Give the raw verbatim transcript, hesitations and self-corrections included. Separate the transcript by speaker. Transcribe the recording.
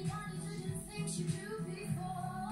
Speaker 1: me, I need to do things you do before.